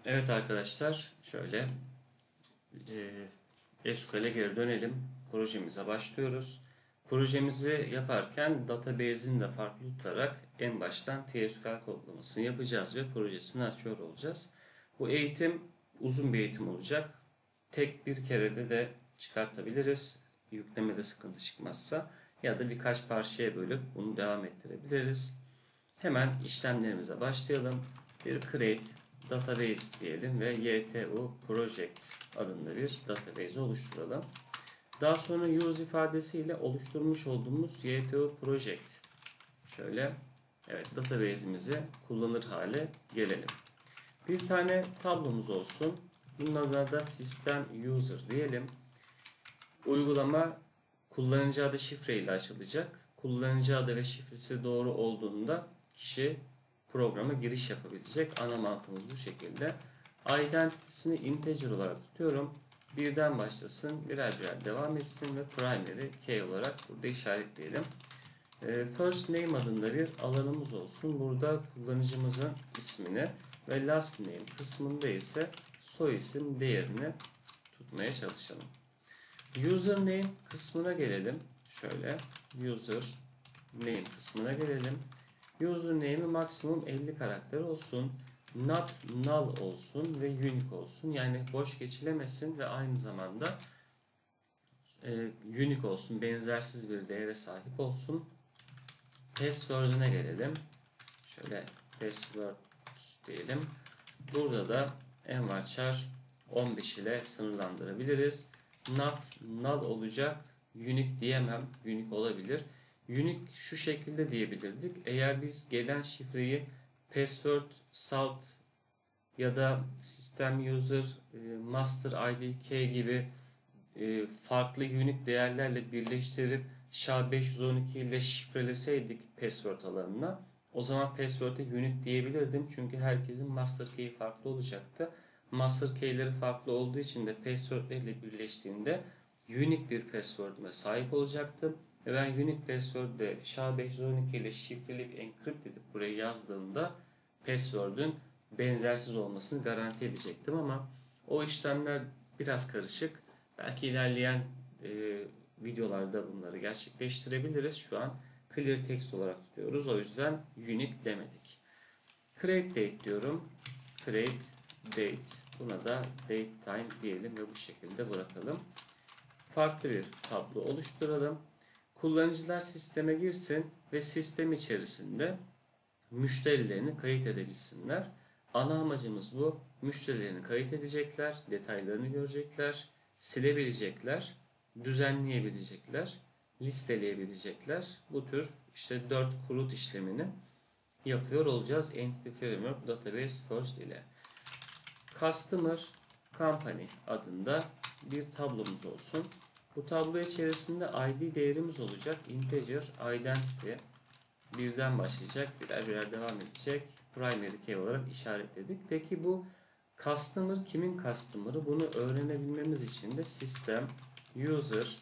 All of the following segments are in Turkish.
Evet arkadaşlar, şöyle SQL'e geri dönelim. Projemize başlıyoruz. Projemizi yaparken database'ini de farklı tutarak en baştan TSQL kodlamasını yapacağız ve projesini açıyor olacağız. Bu eğitim uzun bir eğitim olacak. Tek bir kerede de çıkartabiliriz. Yüklemede sıkıntı çıkmazsa ya da birkaç parçaya bölüp bunu devam ettirebiliriz. Hemen işlemlerimize başlayalım. Bir create database diyelim ve ytu project adında bir database oluşturalım. Daha sonra use ifadesiyle oluşturmuş olduğumuz ytu project şöyle database'imizi kullanır hale gelelim. Bir tane tablomuz olsun. Bunun adına da system user diyelim. Uygulama kullanıcı adı şifre ile açılacak. Kullanıcı adı ve şifresi doğru olduğunda kişi programa giriş yapabilecek. Ana mantığımız bu şekilde. Identity'sini integer olarak tutuyorum. Birden başlasın, birer birer devam etsin ve primary key olarak burada işaretleyelim. First name adında bir alanımız olsun. Burada kullanıcımızın ismini ve last name kısmında ise soy isim değerini tutmaya çalışalım. Username kısmına gelelim. Şöyle username kısmına gelelim. Username'i maksimum 50 karakter olsun. Not null olsun ve unique olsun. Yani boş geçilemesin ve aynı zamanda unique olsun. Benzersiz bir değere sahip olsun. Password'üne gelelim. Şöyle password diyelim. Burada da envarchar 15 ile sınırlandırabiliriz. Not null olacak. Unique diyemem. Unique olabilir. Unique şu şekilde diyebilirdik. Eğer biz gelen şifreyi password salt ya da system user master id gibi farklı unique değerlerle birleştirip SHA-512 ile şifreleseydik password alanına, o zaman password'e unique diyebilirdim. Çünkü herkesin master key'i farklı olacaktı. Master key'leri farklı olduğu için de password'lerle birleştiğinde unique bir password'e sahip olacaktım. Ve ben unique password'de SHA-512 ile şifreleyip encrypt edip buraya yazdığımda password'ün benzersiz olmasını garanti edecektim ama o işlemler biraz karışık. Belki ilerleyen videolarda bunları gerçekleştirebiliriz. Şu an clear text olarak tutuyoruz. O yüzden unique demedik. Create date diyorum. Create date. Buna da date time diyelim ve bu şekilde bırakalım. Farklı bir tablo oluşturalım. Kullanıcılar sisteme girsin ve sistem içerisinde müşterilerini kayıt edebilsinler. Ana amacımız bu. Müşterilerini kayıt edecekler, detaylarını görecekler, silebilecekler, düzenleyebilecekler, listeleyebilecekler. Bu tür işte 4 kurut işlemini yapıyor olacağız Entity Framework Database First ile. Customer Company adında bir tablomuz olsun. Bu tablo içerisinde ID değerimiz olacak. Integer Identity birden başlayacak. Birer birer devam edecek. Primary key olarak işaretledik. Peki bu customer kimin customer'ı? Bunu öğrenebilmemiz için de system user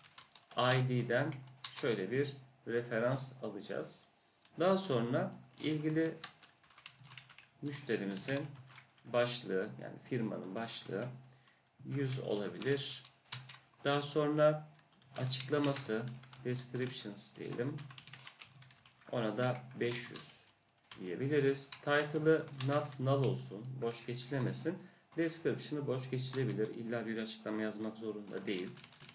id'den şöyle bir referans alacağız. Daha sonra ilgili müşterimizin başlığı, yani firmanın başlığı 100 olabilir. Daha sonra açıklaması descriptions diyelim. Ona da 500 diyebiliriz. Title'ı not null olsun. Boş geçilemesin. Description'ı boş geçilebilir. İlla bir açıklama yazmak zorunda değil.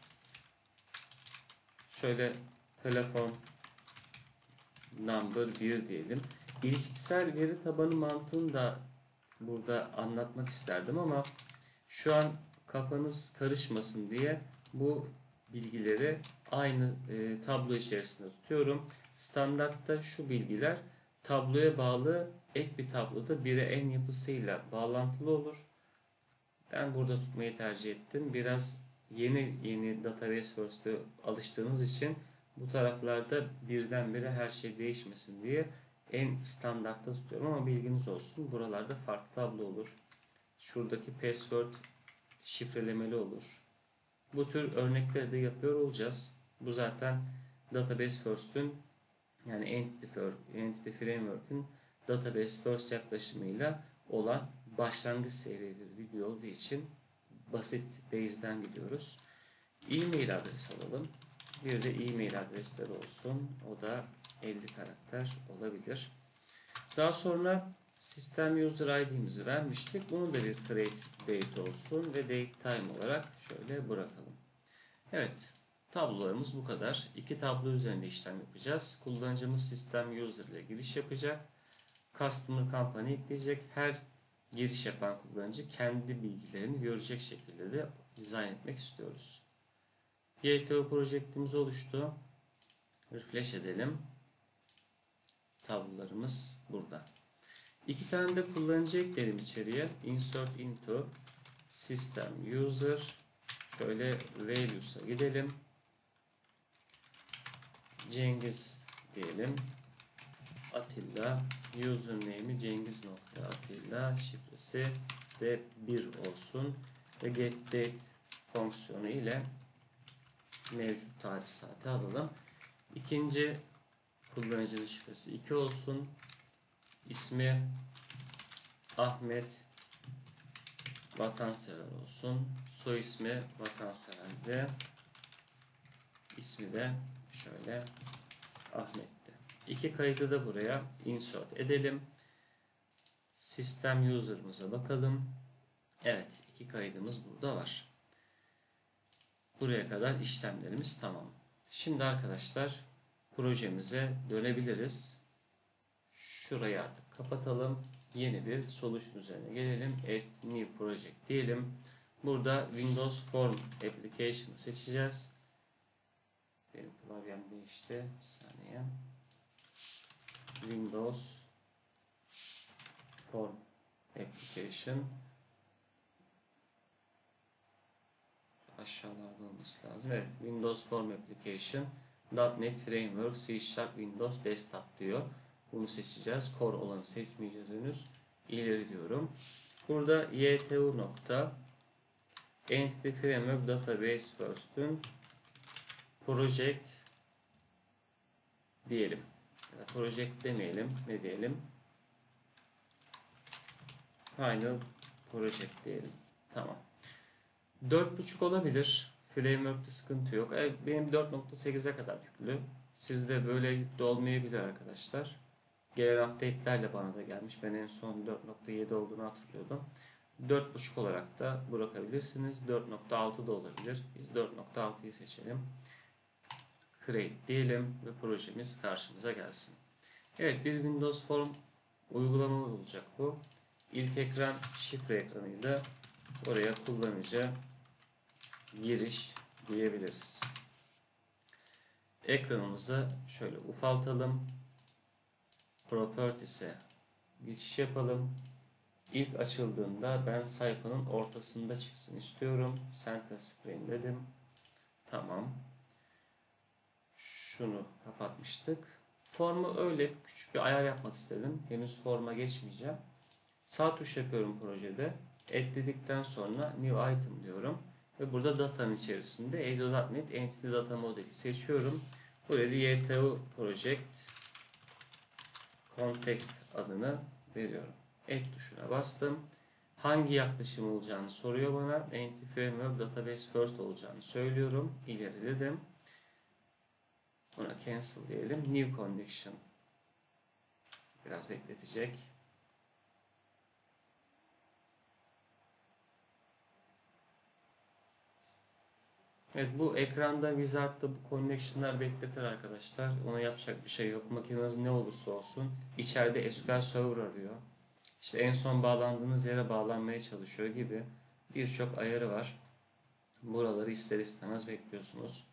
Şöyle telefon number 1 diyelim. İlişkisel veri tabanı mantığını da burada anlatmak isterdim ama şu an kafanız karışmasın diye bu bilgileri aynı tablo içerisinde tutuyorum. Standartta şu bilgiler tabloya bağlı ek bir tabloda 1'e n yapısıyla bağlantılı olur. Ben burada tutmayı tercih ettim. Biraz yeni Database First'e alıştığınız için bu taraflarda birdenbire her şey değişmesin diye en standartta tutuyorum ama bilginiz olsun. Buralarda farklı tablo olur. Şuradaki password şifrelemeli olur. Bu tür örnekleri de yapıyor olacağız. Bu zaten Database First'ün yani Entity Framework'ün Database First yaklaşımıyla olan başlangıç seviyeli bir video olduğu için basit base'den gidiyoruz. E-mail adresi alalım. Bir de e-mail adresleri olsun. O da 50 karakter olabilir. Daha sonra System User ID'mizi vermiştik. Bunu da bir create date olsun ve date time olarak şöyle bırakalım. Evet, tablolarımız bu kadar. İki tablo üzerinde işlem yapacağız. Kullanıcımız System User ile giriş yapacak. Customer Company ekleyecek. Her giriş yapan kullanıcı kendi bilgilerini görecek şekilde de dizayn etmek istiyoruz. YTO projektimiz oluştu. Refresh edelim. Tablolarımız burada. İki tane de kullanıcı ekleyelim içeriye. Insert into System User. Şöyle Values'a gidelim. Cengiz diyelim. Atilla. Username'i Cengiz.Atilla. Şifresi de 1 olsun. Ve getDate fonksiyonu ile mevcut tarih saati alalım. İkinci kullanıcının şifresi 2 olsun. İsmi Ahmet Vatansever olsun. Soy ismi Vatansever'de. İsmi de şöyle Ahmet'ti. İki kaydı da buraya insert edelim. System user'ımıza bakalım. Evet, iki kaydımız burada var. Buraya kadar işlemlerimiz tamam. Şimdi arkadaşlar projemize dönebiliriz. Şurayı artık kapatalım. Yeni bir solution üzerine gelelim. Add new project diyelim. Burada Windows Form Application'ı seçeceğiz. Benim klavyem değişti. Bir saniye. Windows Form Application. Aşağılarda olması lazım. Evet, Windows Form Application .NET Framework C# Windows Desktop diyor. Bunu seçeceğiz. Core olanı seçmeyeceğiz henüz. İleri diyorum. Burada ytu nokta Entity Framework Database First'ün Project diyelim. Ya da project demeyelim. Ne diyelim? Final Project diyelim. Tamam. 4.5 olabilir. Framework'te sıkıntı yok. Benim 4.8'e kadar yüklü. Sizde böyle yüklü olmayabilir arkadaşlar. Gelen update'lerle bana da gelmiş. Ben en son 4.7 olduğunu hatırlıyordum. 4.5 olarak da bırakabilirsiniz. 4.6 da olabilir. Biz 4.6'yı seçelim. Create diyelim ve projemiz karşımıza gelsin. Evet, bir Windows Form uygulama olacak bu. İlk ekran şifre ekranıydı. Oraya kullanıcı giriş diyebiliriz. Ekranımızı şöyle ufaltalım. Properties'e geçiş yapalım. İlk açıldığında ben sayfanın ortasında çıksın istiyorum. Center Screen dedim. Tamam. Şunu kapatmıştık. Formu öyle küçük bir ayar yapmak istedim. Henüz forma geçmeyeceğim. Sağ tuş yapıyorum projede. Add dedikten sonra New Item diyorum. Ve burada datanın içerisinde ADO.NET Entity Data Model'i seçiyorum. Buraya YTU Project Context adını veriyorum. Add tuşuna bastım. Hangi yaklaşım olacağını soruyor bana. Entity Framework Database First olacağını söylüyorum. İleri dedim. Buna cancel diyelim. New Connection. Biraz bekletecek. Evet, bu ekranda Wizard'da bu connection'lar bekletir arkadaşlar. Ona yapacak bir şey yok. Makineniz ne olursa olsun içeride SQL Server arıyor. İşte en son bağlandığınız yere bağlanmaya çalışıyor gibi birçok ayarı var. Buraları ister istemez bekliyorsunuz.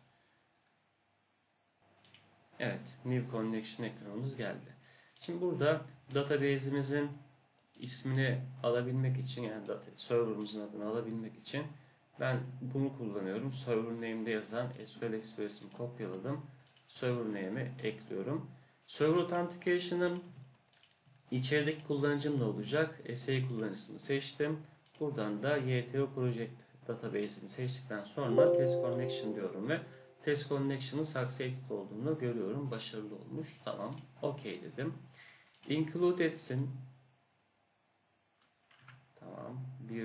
Evet, New Connection ekranımız geldi. Şimdi burada database'imizin ismini alabilmek için, yani server'ımızın adını alabilmek için ben bunu kullanıyorum. Server name'de yazan SQL Express'imi kopyaladım. Server name'i ekliyorum. Server Authentication'ım içerideki kullanıcım ne olacak? SA kullanıcısını seçtim. Buradan da YTO Project Database'ini seçtikten sonra Test Connection diyorum ve Test Connection'ın successful olduğunu görüyorum. Başarılı olmuş. Tamam. OK dedim. Include etsin.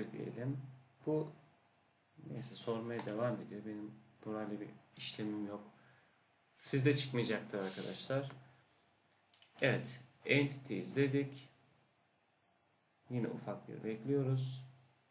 1 diyelim. Bu neyse sormaya devam ediyor. Benim böyle bir işlemim yok. Sizde çıkmayacaktır arkadaşlar. Evet. Entities dedik. Yine ufak bir bekliyoruz.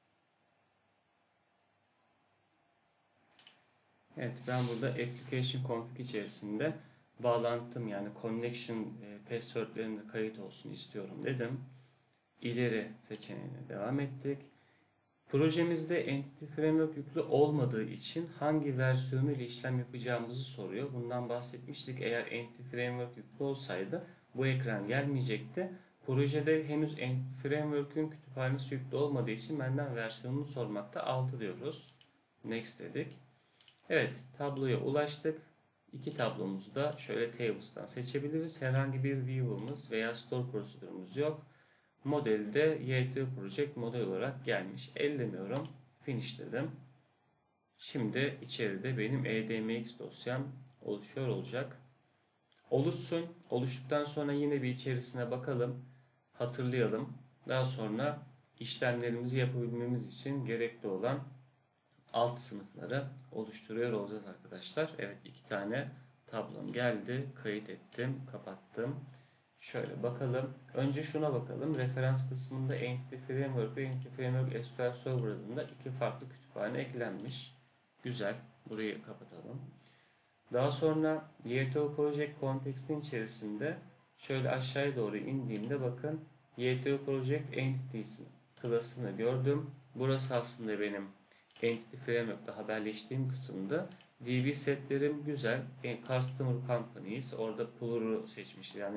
Evet, ben burada application config içerisinde bağlantım yani connection password'lerinde kayıt olsun istiyorum dedim. İleri seçeneğine devam ettik. Projemizde Entity Framework yüklü olmadığı için hangi versiyonu ile işlem yapacağımızı soruyor. Bundan bahsetmiştik. Eğer Entity Framework yüklü olsaydı bu ekran gelmeyecekti. Projede henüz Entity Framework'ün kütüphanesi yüklü olmadığı için benden versiyonunu sormakta. 6 diyoruz. Next dedik. Evet, tabloya ulaştık. İki tablomuzu da şöyle tables'tan seçebiliriz. Herhangi bir view'ımız veya store prosedürümüz yok. Modelde YT Project model olarak gelmiş. Ellemiyorum. Finish dedim. Şimdi içeride benim EDMX dosyam oluşuyor olacak. Oluşsun. Oluştuktan sonra yine bir içerisine bakalım. Hatırlayalım. Daha sonra işlemlerimizi yapabilmemiz için gerekli olan alt sınıfları oluşturuyor olacağız arkadaşlar. Evet, 2 tane tablom geldi. Kayıt ettim. Kapattım. Şöyle bakalım. Önce şuna bakalım. Referans kısmında Entity Framework ve Entity Framework SQL Server adında 2 farklı kütüphane eklenmiş. Güzel. Burayı kapatalım. Daha sonra YTO Project kontekstin içerisinde şöyle aşağıya doğru indiğimde bakın YTO Project Entities'in klasını gördüm. Burası aslında benim Entity Framework'ta haberleştiğim kısımda. DB setlerim güzel. Customer Companies. Orada Plural'ı seçmişiz. Yani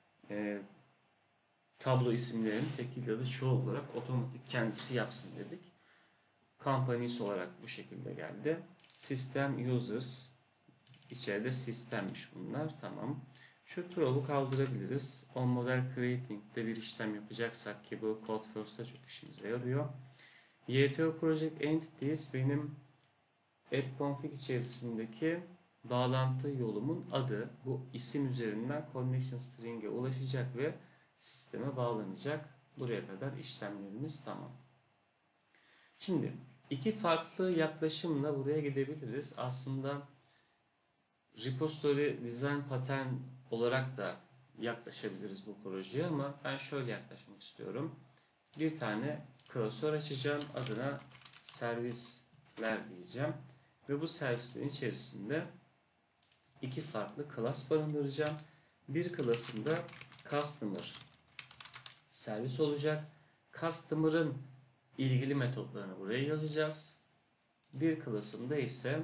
tablo isimlerinin tekil ya da çoğul olarak otomatik kendisi yapsın dedik. Companies olarak bu şekilde geldi. System Users. İçeride sistemmiş bunlar. Tamam. Şu throw'u kaldırabiliriz. On model creating'de bir işlem yapacaksak ki bu code first'ta çok işimize yarıyor. YTO Project Entities benim app config içerisindeki bağlantı yolumun adı. Bu isim üzerinden connection string'e ulaşacak ve sisteme bağlanacak. Buraya kadar işlemlerimiz tamam. Şimdi iki farklı yaklaşımla buraya gidebiliriz. Aslında repository design pattern olarak da yaklaşabiliriz bu projeye ama ben şöyle yaklaşmak istiyorum. Bir tane klasör açacağım. Adına servisler diyeceğim. Ve bu servislerin içerisinde iki farklı class barındıracağım. Bir class'ında customer servis olacak. Customer'ın ilgili metotlarını buraya yazacağız. Bir class'ında ise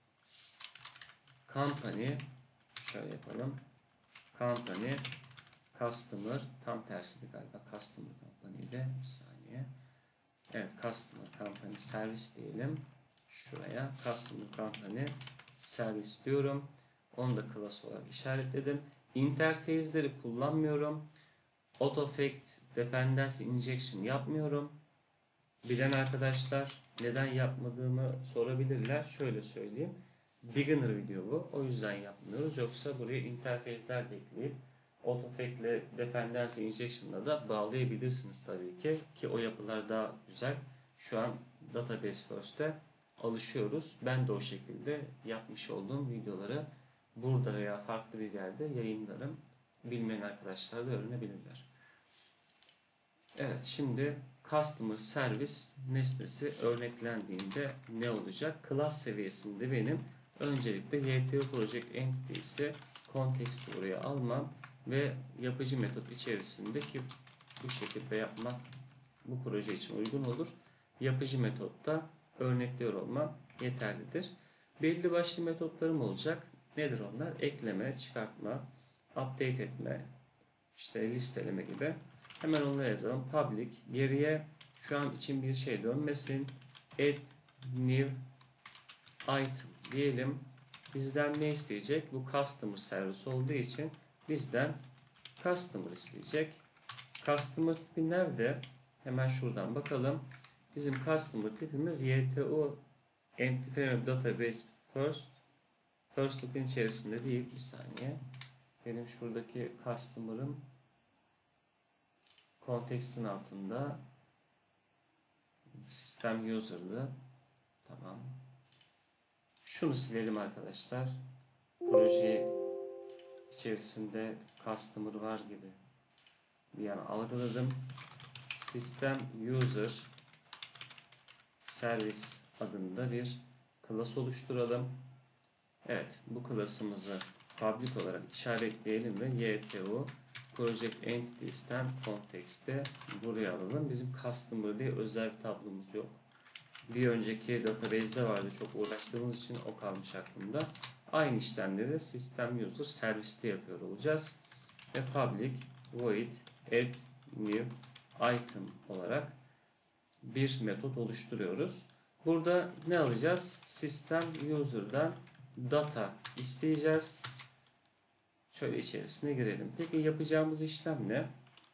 company, şöyle yapalım. Company customer, tam tersiydi galiba. Customer company'de bir saniye. Evet, customer company servis diyelim. Şuraya customer company servis diyorum. Onu da class olarak işaretledim. Interface'leri kullanmıyorum. Autofact dependency injection yapmıyorum. Bilen arkadaşlar neden yapmadığımı sorabilirler. Şöyle söyleyeyim. Beginner video bu. O yüzden yapmıyoruz. Yoksa buraya interface'ler de ekleyip Autofact ile dependency injection'la da bağlayabilirsiniz tabii ki. Ki o yapılar daha güzel. Şu an database first'te alışıyoruz. Ben de o şekilde yapmış olduğum videoları burada veya farklı bir yerde yayınlarım. Bilmeyen arkadaşlar da öğrenebilirler. Evet, şimdi Customer Service nesnesi örneklendiğinde ne olacak? Class seviyesinde benim öncelikle YTO Project Entities'i konteksti buraya almam ve yapıcı metot içerisinde ki bu şekilde yapmak bu proje için uygun olur. Yapıcı metotta örnekliyor olmam yeterlidir. Belli başlı metotlarım olacak. Nedir onlar? Ekleme, çıkartma, update etme, işte listeleme gibi. Hemen onları yazalım. Public. Geriye şu an için bir şey dönmesin. Add new item diyelim. Bizden ne isteyecek? Bu customer servis olduğu için bizden customer isteyecek. Customer tipi nerede? Hemen şuradan bakalım. Bizim customer tipimiz YTO Entity Framework Database First. First loop'un içerisinde değil. Bir saniye. Benim şuradaki customer'ım kontekstin altında Sistem user'dı. Tamam. Şunu silelim arkadaşlar. Proje içerisinde customer var gibi bir an algıladım. System user service adında bir class oluşturalım. Evet, bu class'ımızı public olarak işaretleyelim ve YTU Project Entities'ten context'e buraya alalım. Bizim customer diye özel bir tablomuz yok. Bir önceki database'de vardı. Çok uğraştığımız için o kalmış aklımda. Aynı işlemleri System User Service'te yapıyor olacağız. Ve public void add new item olarak bir metot oluşturuyoruz. Burada ne alacağız? System User'dan data isteyeceğiz. Şöyle içerisine girelim. Peki yapacağımız işlem ne?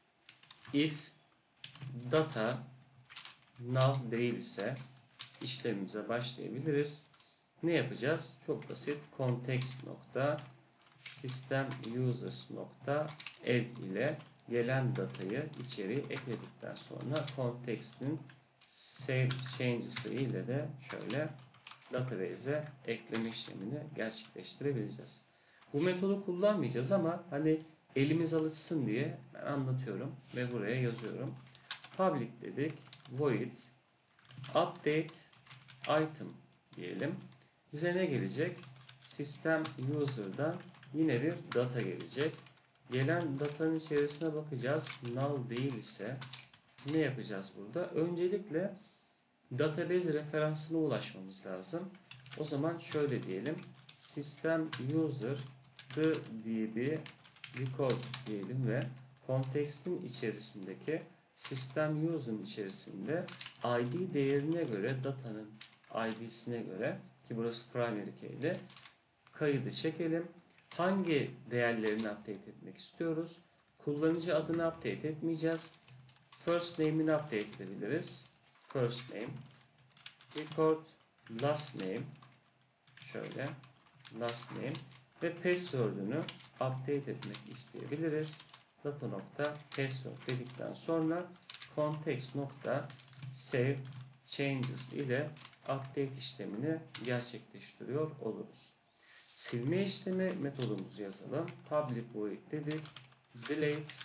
If data null değilse işlemimize başlayabiliriz. Ne yapacağız? Çok basit. Context nokta system users nokta add ile gelen datayı içeriye ekledikten sonra context'in save changes ile de şöyle database'e ekleme işlemini gerçekleştirebileceğiz. Bu metodu kullanmayacağız ama hani elimiz alışsın diye ben anlatıyorum ve buraya yazıyorum. Public dedik. Void update item diyelim. Bize ne gelecek? System user'dan yine bir data gelecek. Gelen datanın içerisine bakacağız. Null değil ise ne yapacağız burada? Öncelikle database referansına ulaşmamız lazım. O zaman şöyle diyelim. System user the db record diyelim ve context'in içerisindeki system user'ın içerisinde id değerine göre datanın id'sine göre ki burası primary key ile kaydı çekelim. Hangi değerlerini update etmek istiyoruz? Kullanıcı adını update etmeyeceğiz. First name'ini update edebiliriz. First name. Record last name. Şöyle. Last name. Ve password'ünü update etmek isteyebiliriz. Data nokta password dedikten sonra context nokta save changes ile update işlemini gerçekleştiriyor oluruz. Silme işlemi metodumuzu yazalım. Public void dedik. Delete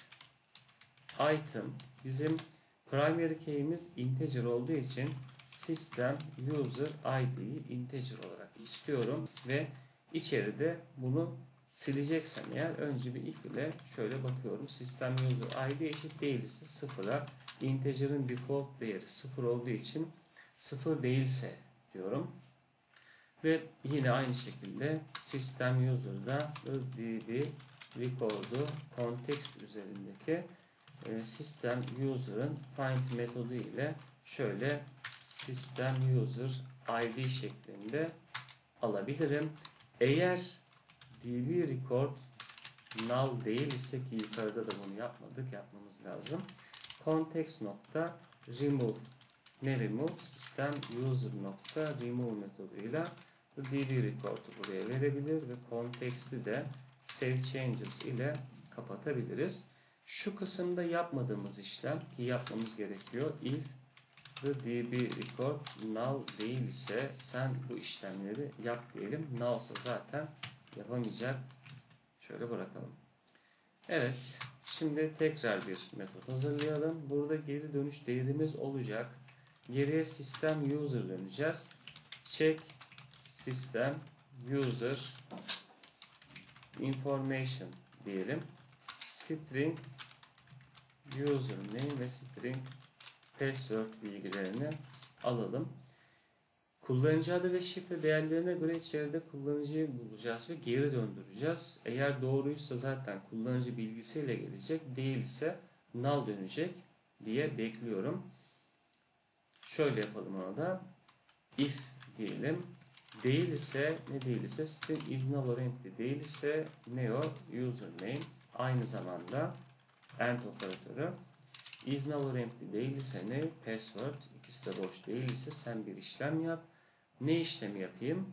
item. Bizim primary key'imiz integer olduğu için system user id'yi integer olarak istiyorum ve içeride bunu sileceksem eğer önce bir if ile şöyle bakıyorum. System user id eşit değilse sıfıra, integer'ın default değeri 0 olduğu için 0 değilse diyorum. Ve yine aynı şekilde system user'da db record'u context üzerindeki system user'ın find metodu ile şöyle system user id şeklinde alabilirim. Eğer db record null değil ise ki yukarıda da bunu yapmamız lazım. Context nokta remove ne remove? System user nokta remove metoduyla db record'u buraya verebilir ve context'i de save changes ile kapatabiliriz. Şu kısımda yapmadığımız işlem ki yapmamız gerekiyor. If the db record null değil ise sen bu işlemleri yap diyelim. Null ise zaten yapamayacak. Şöyle bırakalım. Evet. Şimdi tekrar bir metot hazırlayalım. Burada geri dönüş değerimiz olacak. Geriye system user döneceğiz. Check system user information diyelim. String username ve string password bilgilerini alalım. Kullanıcı adı ve şifre değerlerine göre içeride kullanıcıyı bulacağız ve geri döndüreceğiz. Eğer doğruysa zaten kullanıcı bilgisiyle gelecek, değilse null dönecek diye bekliyorum. Şöyle yapalım ona da. If diyelim. Değilse ne değilse string is null or empty değilse ne o? Username. Aynı zamanda end operatörü. Is null or empty değilse ne? Password. İkisi de boş değilse sen bir işlem yap. Ne işlemi yapayım?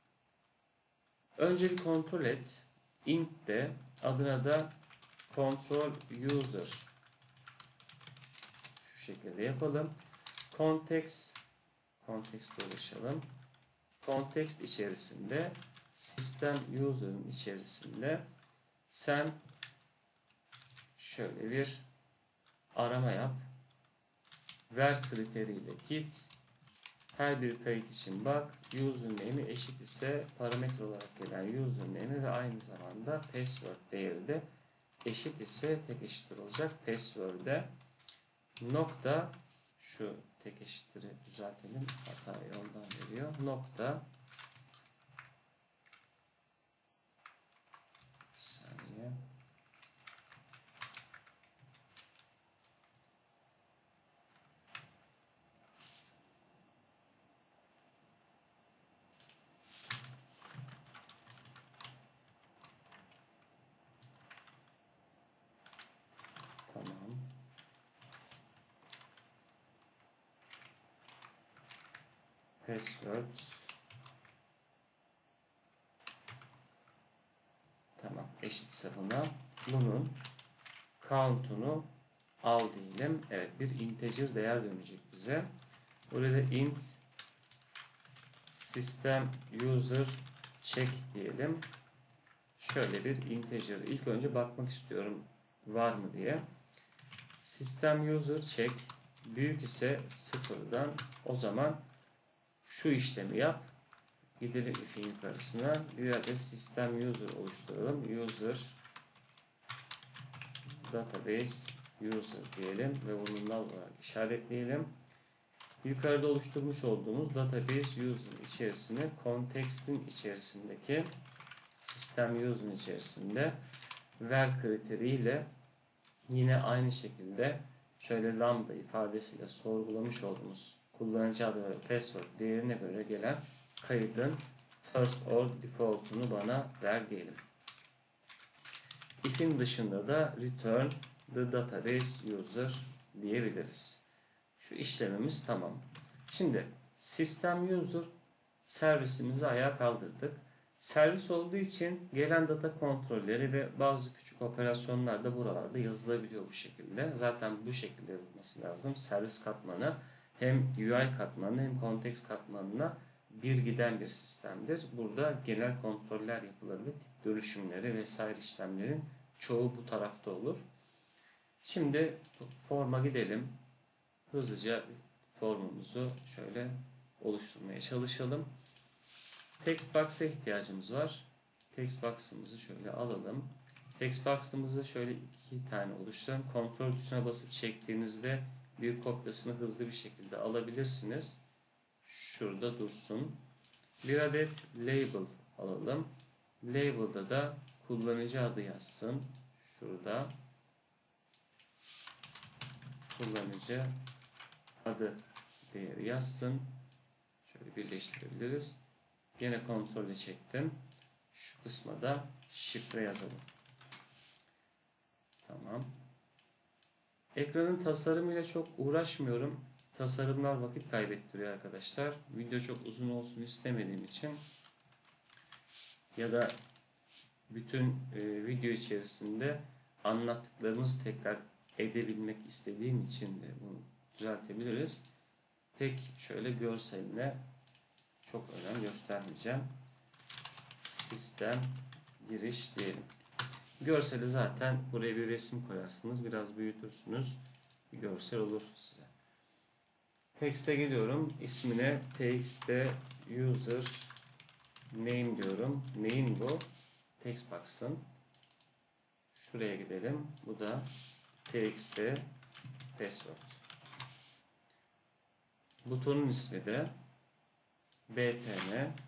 Önce bir kontrol et. Int de adına da control user şu şekilde yapalım. Context ulaşalım. Context içerisinde System User'ın içerisinde sen şöyle bir arama yap. Ver kriteriyle git. Her bir kayıt için bak. Username'i eşit ise parametre olarak gelen username'i ve aynı zamanda password değeri de eşit ise tek eşittir olacak. Password'e nokta, şu tek eşittir'i düzeltelim. Hatayı ondan veriyor. Nokta, bir saniye. Tamam. Password. Tamam. Eşitse buna. Bunun count'unu al diyelim. Evet, bir integer değer dönecek bize. Burada int system user check diyelim. Şöyle bir integer. İlk önce bakmak istiyorum var mı diye. System user check büyük ise sıfırdan, o zaman şu işlemi yap. Gidelim if'in yukarısına. Bir adet system user oluşturalım. User database user diyelim ve bunu null olarak işaretleyelim. Yukarıda oluşturmuş olduğumuz database user içerisine context'in içerisindeki system user'ın içerisinde ver kriteriyle yine aynı şekilde şöyle lambda ifadesiyle sorgulamış olduğumuz kullanıcı adı ve password değerine göre gelen kaydın first or default'unu bana ver diyelim. If'in dışında da return the database user diyebiliriz. Şu işlemimiz tamam. Şimdi system user servisimizi ayağa kaldırdık. Servis olduğu için gelen data kontrolleri ve bazı küçük operasyonlar da buralarda yazılabiliyor bu şekilde. Zaten bu şekilde yazılması lazım. Servis katmanı hem UI katmanı hem context katmanına bir giden bir sistemdir. Burada genel kontroller yapılabilir. Tip dönüşümleri vesaire işlemlerin çoğu bu tarafta olur. Şimdi forma gidelim. Hızlıca formumuzu şöyle oluşturmaya çalışalım. Text box'a ihtiyacımız var. Text box'ımızı şöyle alalım. Text box'ımızı şöyle 2 tane oluşturalım. Kontrol tuşuna basıp çektiğinizde bir kopyasını hızlı bir şekilde alabilirsiniz. Şurada dursun. Bir adet label alalım. Label'da da kullanıcı adı yazsın. Şurada kullanıcı adı değeri yazsın. Şöyle birleştirebiliriz. Yine kontrolü çektim. Şu kısma da şifre yazalım. Tamam. Ekranın tasarımıyla çok uğraşmıyorum. Tasarımlar vakit kaybettiriyor arkadaşlar. Video çok uzun olsun istemediğim için ya da bütün video içerisinde anlattıklarımızı tekrar edebilmek istediğim için de bunu düzeltebiliriz. Pek şöyle görseline çok önem göstermeyeceğim. Sistem giriş diyelim. Görseli zaten buraya bir resim koyarsınız. Biraz büyütürsünüz. Bir görsel olur size. Text'e geliyorum. İsmine text'te user name diyorum. Neyin bu? Text box'ın. Şuraya gidelim. Bu da text'te password. Butonun ismi de btn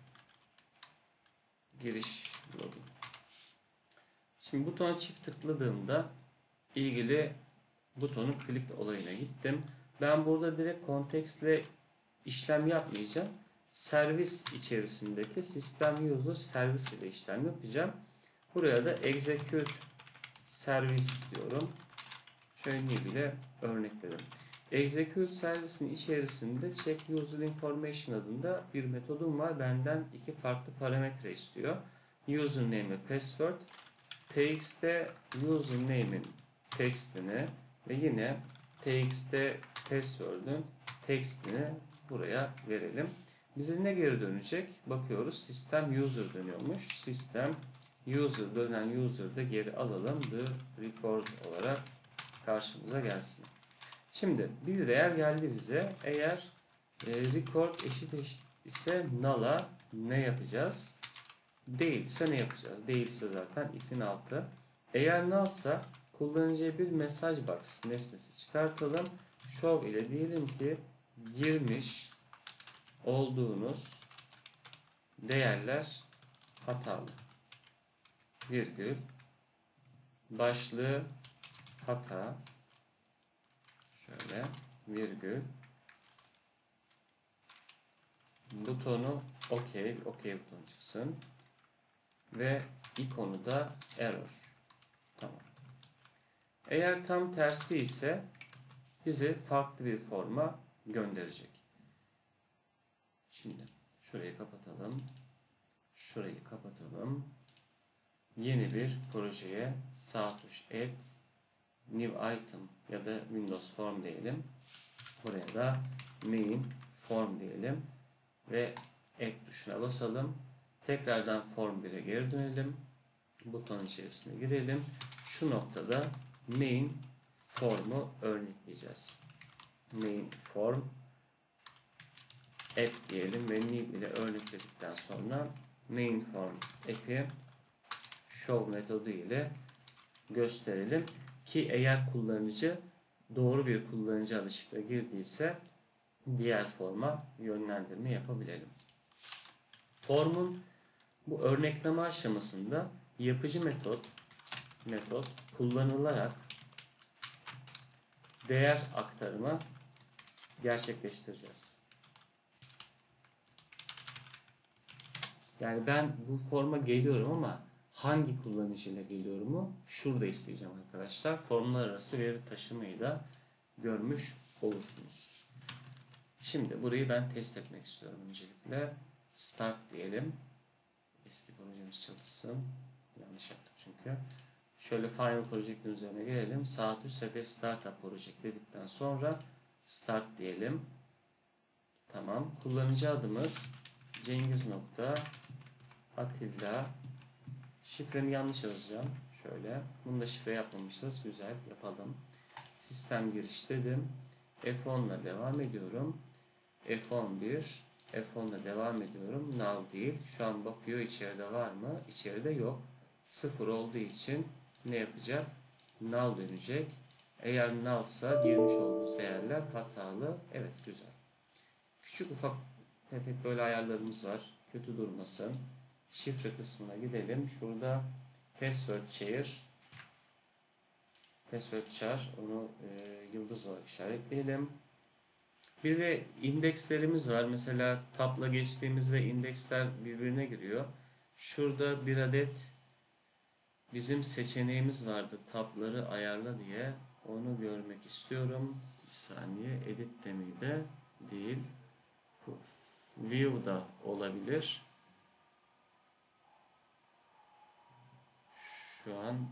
giriş login. Şimdi butona çift tıkladığımda ilgili butonun click olayına gittim. Ben burada direkt kontekstle işlem yapmayacağım. Servis içerisindeki system user servis ile işlem yapacağım. Buraya da execute service diyorum. Şöyle bile örnekledim. Execute servisin içerisinde check user information adında bir metodum var. Benden 2 farklı parametre istiyor. Username ve password. Txt'te username'in text'ini ve yine txt'te password'ün text'ini buraya verelim. Bize ne geri dönecek? Bakıyoruz. System user dönüyormuş. System user dönen user'da geri alalım. The record olarak karşımıza gelsin. Şimdi bir değer geldi bize. Eğer record eşit ise null'a ne yapacağız? Değilse ne yapacağız? Değilse zaten if'in altı. Eğer null'sa kullanıcıya bir mesaj box nesnesi çıkartalım. Show ile diyelim ki girmiş olduğunuz değerler hatalı. Virgül. Başlığı hata. Şöyle virgül. Butonu OK butonu çıksın. Ve ikonu da error. Tamam. Eğer tam tersi ise bizi farklı bir forma gönderecek. Şimdi şurayı kapatalım. Şurayı kapatalım. Yeni bir projeye sağ tuş add new item ya da Windows Form diyelim. Buraya da main form diyelim ve add tuşuna basalım. Tekrardan form 1'e geri dönelim. Buton içerisine girelim. Şu noktada main form'u örnekleyeceğiz. Main form app diyelim ve new ile örnekledikten sonra main form app'i show metodu ile gösterelim ki eğer kullanıcı doğru bir kullanıcı adı şifre girdiyse diğer forma yönlendirme yapabilelim. Formun bu örnekleme aşamasında yapıcı metot kullanılarak değer aktarımı gerçekleştireceğiz. Yani ben bu forma geliyorum ama hangi kullanıcıyla geliyorumu şurada isteyeceğim arkadaşlar. Formlar arası veri taşımayı da görmüş olursunuz. Şimdi burayı ben test etmek istiyorum öncelikle. Start diyelim. Eski projemiz çalışsın. Yanlış yaptık çünkü. Şöyle Final Project'in üzerine gelelim. Sağ tuş set Startup Project dedikten sonra Start diyelim. Tamam. Kullanıcı adımız Cengiz.Atilla. Şifremi yanlış yazacağım. Şöyle. Bunu da şifre yapmamışız. Güzel. Yapalım. Sistem giriş dedim. F10 ile devam ediyorum. F11 F10 ile devam ediyorum. Null değil. Şu an bakıyor içeride var mı? İçeride yok. 0 olduğu için ne yapacak? Null dönecek. Eğer nullsa girmiş olduğunuz değerler hatalı. Evet, güzel. Küçük ufak tefek böyle ayarlarımız var. Kötü durmasın. Şifre kısmına gidelim. Şurada password char onu yıldız olarak işaretleyelim. Bir de indekslerimiz var. Mesela tab'la geçtiğimizde indeksler birbirine giriyor. Şurada bir adet bizim seçeneğimiz vardı. Tab'ları ayarla diye. Onu görmek istiyorum. Bir saniye. Edit demeyi de değil. View da olabilir. Şu an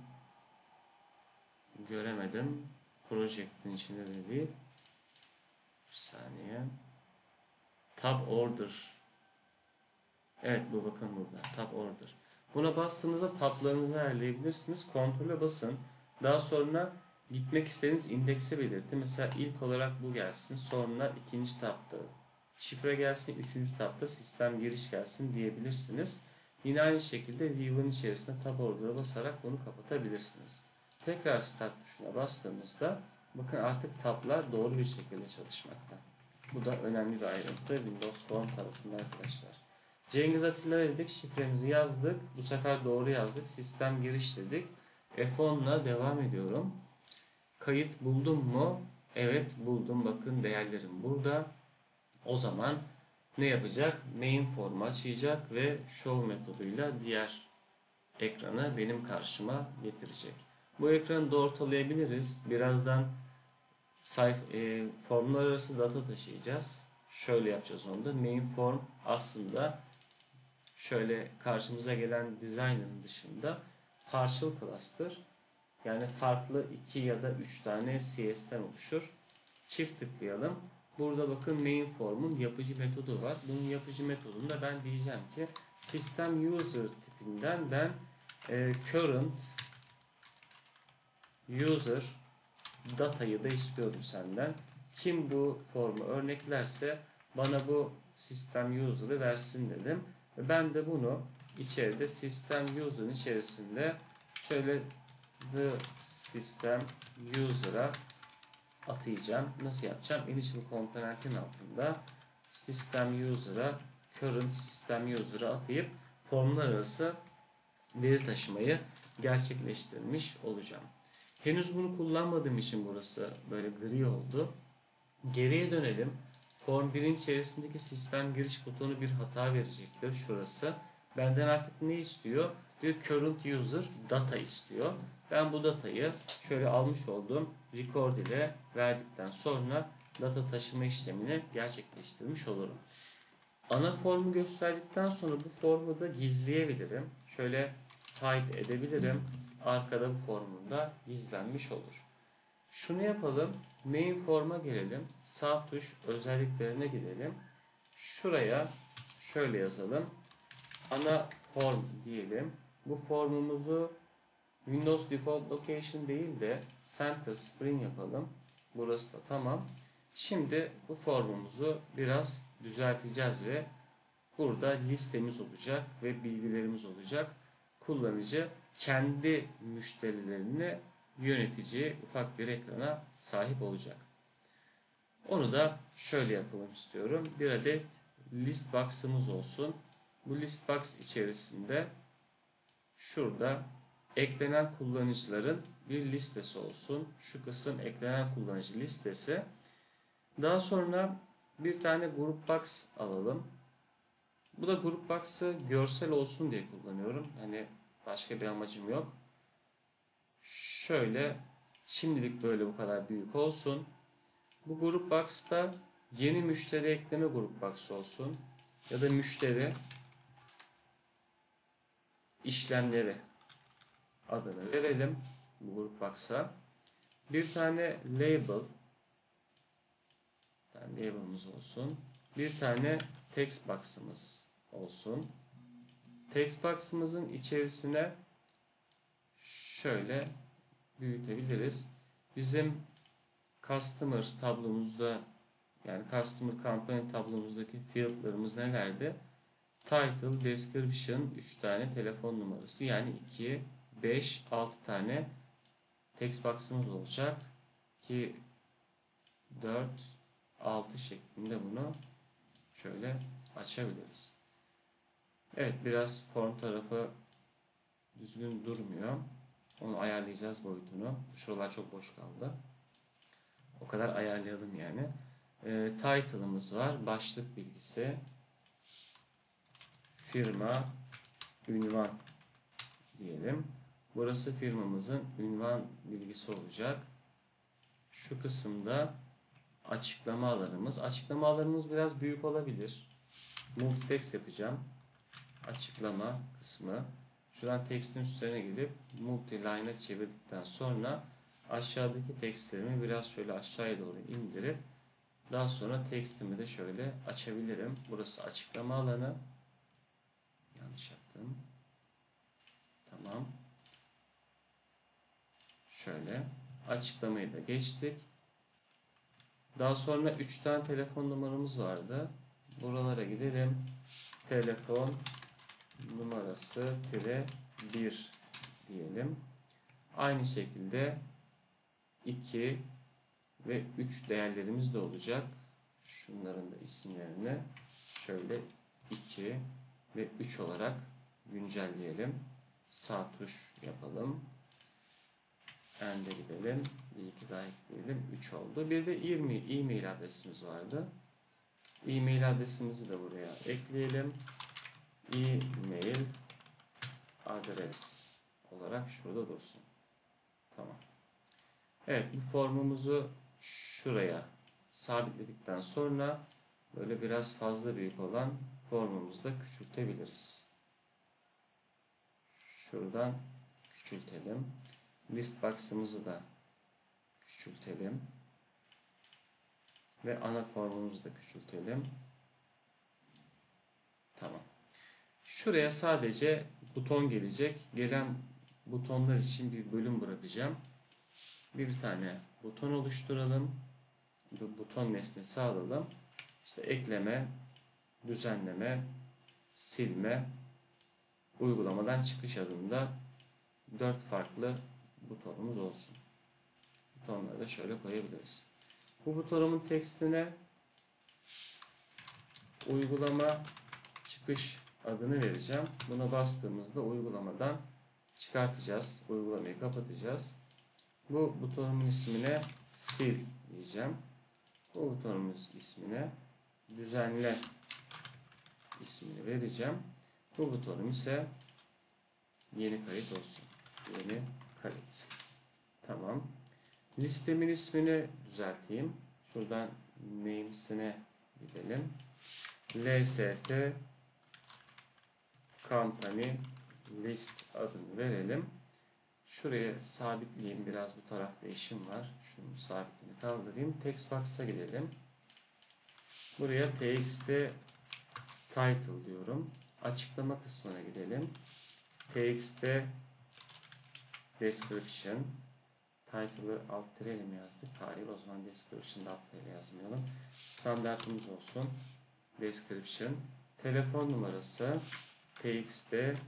göremedim. Project'in içinde de değil. Bir saniye. Tab order. Evet, bu bakın burada. Tab order. Buna bastığınızda tablarınızı ayarlayabilirsiniz. Kontrole basın. Daha sonra gitmek istediğiniz indeksi belirtin. Mesela ilk olarak bu gelsin. Sonra ikinci tabda şifre gelsin. Üçüncü tabda sistem giriş gelsin diyebilirsiniz. Yine aynı şekilde view'un içerisinde tab order'a basarak bunu kapatabilirsiniz. Tekrar start tuşuna bastığımızda bakın artık tablar doğru bir şekilde çalışmakta. Bu da önemli bir ayrıntı Windows Form tarafından arkadaşlar. Cengiz Atilla dedik. Şifremizi yazdık. Bu sefer doğru yazdık. Sistem giriş dedik. F10 ile devam ediyorum. Kayıt buldum mu? Evet, buldum. Bakın değerlerim burada. O zaman ne yapacak? Main formu açacak ve show metoduyla diğer ekranı benim karşıma getirecek. Bu ekranı da ortalayabiliriz. Birazdan formlar arası data taşıyacağız. Şöyle yapacağız onu da. Main form aslında şöyle karşımıza gelen design'ın dışında partial class'tır. Yani farklı 2 ya da 3 tane CS'ten oluşur. Çift tıklayalım. Burada bakın main form'un yapıcı metodu var. Bunun yapıcı metodunda ben diyeceğim ki system user tipinden ben current user datayı da istiyorum senden. Kim bu formu örneklerse bana bu system user'ı versin dedim. Ve ben de bunu içeride system user'ın içerisinde şöyle the system user'a atayacağım. Nasıl yapacağım? Initial komponentin altında system user'a current system user'a atayıp formlar arası veri taşımayı gerçekleştirmiş olacağım. Henüz bunu kullanmadığım için burası böyle gri oldu. Geriye dönelim. Form 1'in içerisindeki sistem giriş butonu bir hata verecektir. Şurası. Benden artık ne istiyor? Diyor current user data istiyor. Ben bu datayı şöyle almış olduğum record ile verdikten sonra data taşıma işlemini gerçekleştirmiş olurum. Ana formu gösterdikten sonra bu formu da gizleyebilirim. Şöyle hide edebilirim. Arkada bu formunda gizlenmiş olur. Şunu yapalım. Main forma gelelim. Sağ tuş özelliklerine gidelim. Şuraya şöyle yazalım. Ana form diyelim. Bu formumuzu Windows Default Location değil de Center Spring yapalım. Burası da tamam. Şimdi bu formumuzu biraz düzelteceğiz ve burada listemiz olacak ve bilgilerimiz olacak. Kullanıcı kendi müşterilerini yöneteceği ufak bir ekrana sahip olacak. Onu da şöyle yapalım istiyorum. Bir adet list box'ımız olsun. Bu list box içerisinde şurada eklenen kullanıcıların bir listesi olsun. Şu kısım eklenen kullanıcı listesi. Daha sonra bir tane group box alalım. Bu da group box'ı görsel olsun diye kullanıyorum. Hani başka bir amacım yok. Şöyle şimdilik böyle bu kadar büyük olsun. Bu group box'ta yeni müşteri ekleme group box olsun. Ya da müşteri işlemleri adını verelim bu group box'a. Bir tane label'ımız olsun. Bir tane text box'ımız olsun. Text box'ımızın içerisine şöyle büyütebiliriz. Bizim customer tablomuzda yani customer campaign tablomuzdaki field'larımız nelerdi? Title, description, 3 tane telefon numarası yani 2, 5, 6 tane text box'ımız olacak ki 4, 6 şeklinde bunu şöyle açabiliriz. Evet, biraz form tarafı düzgün durmuyor. Onu ayarlayacağız boyutunu. Şuralar çok boş kaldı. O kadar ayarlayalım yani. Title'ımız var. Başlık bilgisi. Firma, ünvan diyelim. Burası firmamızın ünvan bilgisi olacak. Şu kısımda açıklama alanımız. Açıklama alanımız biraz büyük olabilir. Multitext yapacağım. Açıklama kısmı. Şuradan text'in üstlerine gelip multiline'a çevirdikten sonra aşağıdaki textlerimi biraz şöyle aşağıya doğru indirip daha sonra text'imi de şöyle açabilirim. Burası açıklama alanı. Yanlış yaptım. Tamam. Şöyle açıklamayı da geçtik. Daha sonra 3 tane telefon numaramız vardı. Buralara gidelim. Telefon numarası -1 diyelim. Aynı şekilde 2 ve 3 değerlerimiz de olacak. Şunların da isimlerini şöyle 2 ve 3 olarak güncelleyelim. Sağ tuş yapalım. End'e gidelim. Bir iki daha ekleyelim. 3 oldu. Bir de e-mail adresimiz vardı. E-mail adresimizi de buraya ekleyelim. E-mail adres olarak şurada dursun. Tamam. Evet, bu formumuzu şuraya sabitledikten sonra böyle biraz fazla büyük olan formumuzu da küçültebiliriz. Şuradan küçültelim. List box'ımızı da küçültelim. Ve ana formumuzu da küçültelim. Tamam. Şuraya sadece buton gelecek. Gelen butonlar için bir bölüm bırakacağım. Bir tane buton oluşturalım. Bu buton nesnesi alalım. İşte ekleme, düzenleme, silme, uygulamadan çıkış adında 4 farklı butonumuz olsun. Butonları da şöyle koyabiliriz. Bu butonumun tekstine uygulama çıkış adını vereceğim. Buna bastığımızda uygulamadan çıkartacağız. Uygulamayı kapatacağız. Bu butonumun ismine sil diyeceğim. Bu butonumuz ismine düzenle ismini vereceğim. Bu butonum ise yeni kayıt olsun. Yeni kayıt. Tamam. Listemin ismini düzelteyim. Şuradan names'ine gidelim. LST company list adını verelim. Şuraya sabitleyeyim. Biraz bu tarafta işim var. Şunun sabitini kaldırayım. Textbox'a gidelim. Buraya txt title diyorum. Açıklama kısmına gidelim. Txt description. Title'ı alt tireli mi yazdık? Hayır, o zaman description'da alt tireli yazmayalım. Standartımız olsun. Description. Telefon numarası txt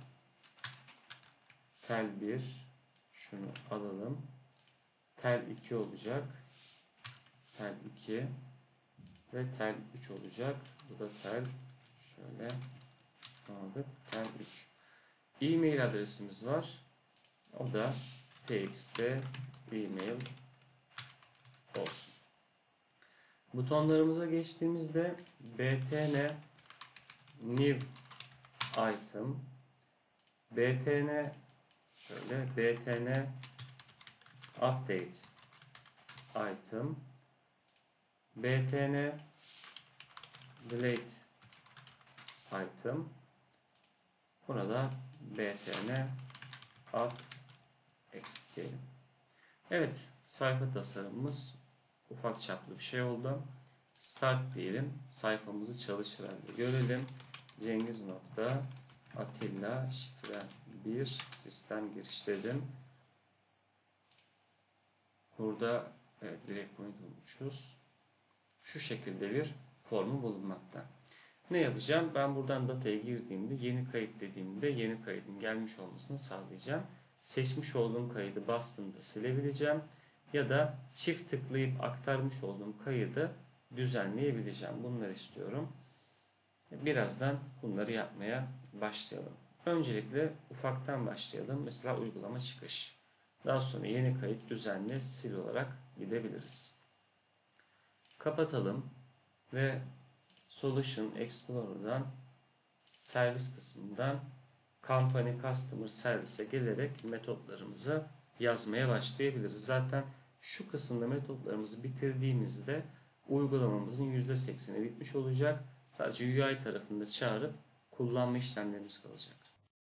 tel 1. Şunu alalım. Tel 2 olacak. Tel 2 ve tel 3 olacak. Bu da tel şöyle aldık. Tel 3. E-mail adresimiz var. O da txt email olsun. Butonlarımıza geçtiğimizde btn new item, btn şöyle btn update item, btn delete item, burada btn up exit diyelim. Evet, sayfa tasarımımız ufak çaplı bir şey oldu. Start diyelim. Sayfamızı çalışır halde görelim. Cengiz.Atilla şifre 1 sistem giriş dedim. Burada evet, breakpoint olmuşuz. Şu şekilde bir formu bulunmakta. Ne yapacağım? Ben buradan dataya girdiğimde yeni kayıt dediğimde yeni kaydın gelmiş olmasını sağlayacağım. Seçmiş olduğum kaydı bastığımda silebileceğim. Ya da çift tıklayıp aktarmış olduğum kaydı düzenleyebileceğim. Bunları istiyorum. Birazdan bunları yapmaya başlayalım. Öncelikle ufaktan başlayalım. Mesela uygulama çıkış. Daha sonra yeni kayıt düzenle sil olarak gidebiliriz. Kapatalım ve Solution Explorer'dan servis kısmından Company Customer Service'e gelerek metotlarımızı yazmaya başlayabiliriz. Zaten şu kısımda metotlarımızı bitirdiğimizde uygulamamızın %80'i bitmiş olacak. Sadece UI tarafında çağırıp kullanma işlemlerimiz kalacak.